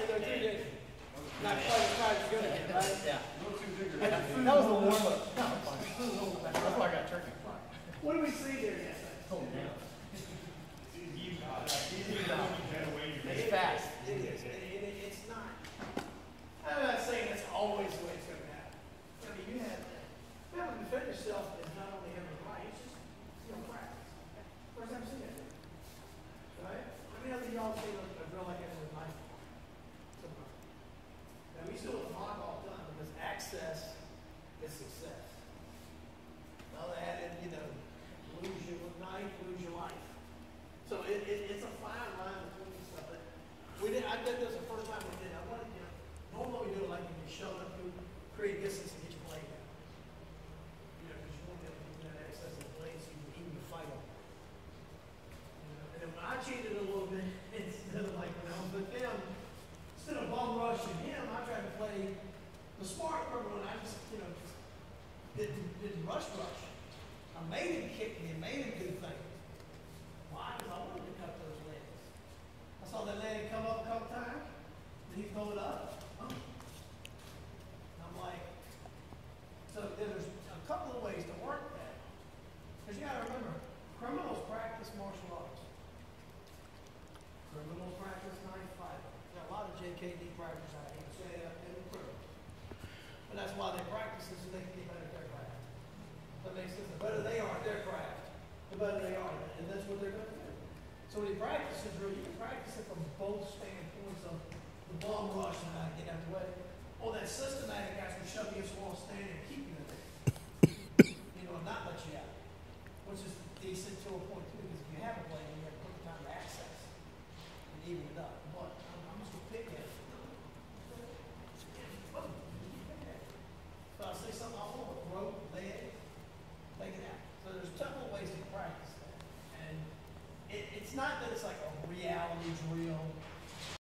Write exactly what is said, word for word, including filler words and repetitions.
practicing though too, didn't you? Not quite as hard as good again, right? Yeah. That was the warm-up. That's why I got turkey. What do we see there yet? Hold it down. It's fast. It is. It, it, it's not. I'm not saying that's always the way it's going to happen. I mean, you have to. You have to defend yourself is not only having the right, it's just, you know, practice. First time seeing it. Right? I mean, I think y'all seen a, a drill like that with a knife. Now, we still talk all the time because access is success. Well, they added, you know, lose your knife, lose your life. So it, it, it's a fine line between stuff. But we did. I did this the first time we did. I wanted, you know, normally we do it like you can show up, you create distance and get your blade down. You know, because you want to get that access to the blade so you can even fight them. You know, and then when I cheated a little bit, instead of like when I was with them, instead of bum rushing him, I tried to play the smart criminal, and I just, you know, just didn't didn't rush rush. I made him kick me and made him do things. Why? Because I wanted to cut those legs. I saw that leg come up a couple times, and he throw it up. Oh. I'm like, so there's a couple of ways to work that. Because you got to remember, criminals practice martial arts. Criminals practice knife fighting. There are a lot of J K D practice. I hate to say that in the criminals. But that's why they practice it so they can get better at their craft. That makes sense. The better they are at their craft, the better they are. And that's what they're going to do. So when you practice it, you can practice it from both standpoints of the bum rush and how to get out of the way. Or that systematic guys who shove against the wall, stand and keep you there. You know, and not let you out. Which is decent to a point too, because if you have a blade, you have quick time to access and even it up. But I'm, I'm just going to pick at it. So I say something I want, throat, leg, take it out. So there's a couple of ways to practice that. And it, it's not that it's like a reality drill